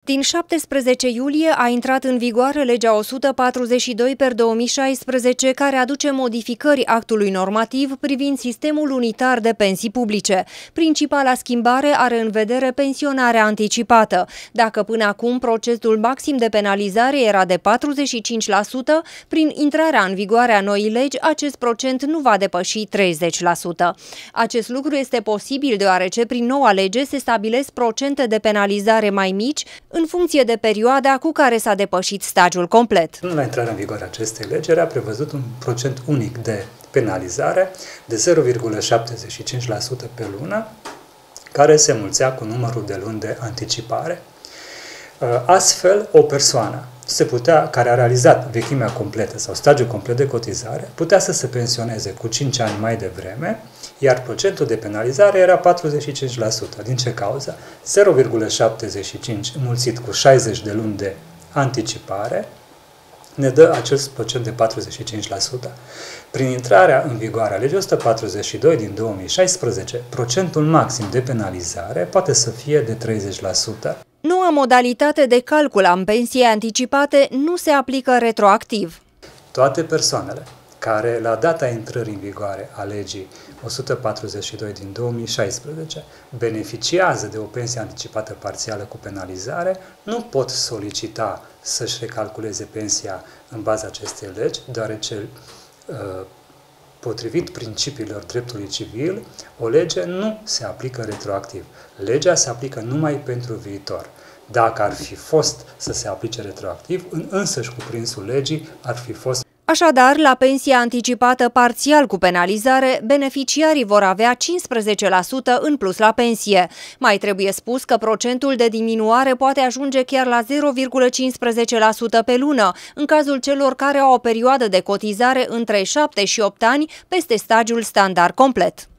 Din 17 iulie a intrat în vigoare legea 142/2016, care aduce modificări actului normativ privind sistemul unitar de pensii publice. Principala schimbare are în vedere pensionarea anticipată. Dacă până acum procentul maxim de penalizare era de 45%, prin intrarea în vigoare a noii legi, acest procent nu va depăși 30%. Acest lucru este posibil deoarece prin noua lege se stabilesc procente de penalizare mai mici în funcție de perioada cu care s-a depășit stagiul complet. La intrarea în vigoare a acestei legi era prevăzut un procent unic de penalizare de 0,75% pe lună, care se mulțea cu numărul de luni de anticipare. Astfel, o persoană care a realizat vechimea completă sau stagiul complet de cotizare putea să se pensioneze cu 5 ani mai devreme, iar procentul de penalizare era 45%. Din ce cauză? 0,75 înmulțit cu 60 de luni de anticipare ne dă acel procent de 45%. Prin intrarea în vigoare a legii 142 din 2016, procentul maxim de penalizare poate să fie de 30%. Noua modalitate de calcul a pensiei anticipate nu se aplică retroactiv. Toate persoanele care la data intrării în vigoare a legii 142 din 2016 beneficiază de o pensie anticipată parțială cu penalizare, nu pot solicita să-și recalculeze pensia în baza acestei legi, deoarece potrivit principiilor dreptului civil, o lege nu se aplică retroactiv. Legea se aplică numai pentru viitor. Dacă ar fi fost să se aplice retroactiv, în însăși cuprinsul legii ar fi fost. Așadar, la pensia anticipată parțial cu penalizare, beneficiarii vor avea 15% în plus la pensie. Mai trebuie spus că procentul de diminuare poate ajunge chiar la 0,15% pe lună, în cazul celor care au o perioadă de cotizare între 7 și 8 ani peste stagiul standard complet.